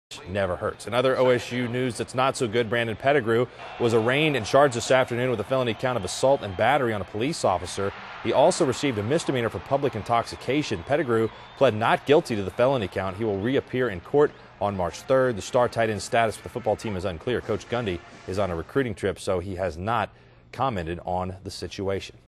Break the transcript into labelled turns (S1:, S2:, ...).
S1: never hurts. In other OSU news that's not so good, Brandon Pettigrew was arraigned and charged this afternoon with a felony count of assault and battery on a police officer. He also received a misdemeanor for public intoxication. Pettigrew pled not guilty to the felony count. He will reappear in court on March 3rd. The star tight end status for the football team is unclear. Coach Gundy is on a recruiting trip, so he has not commented on the situation.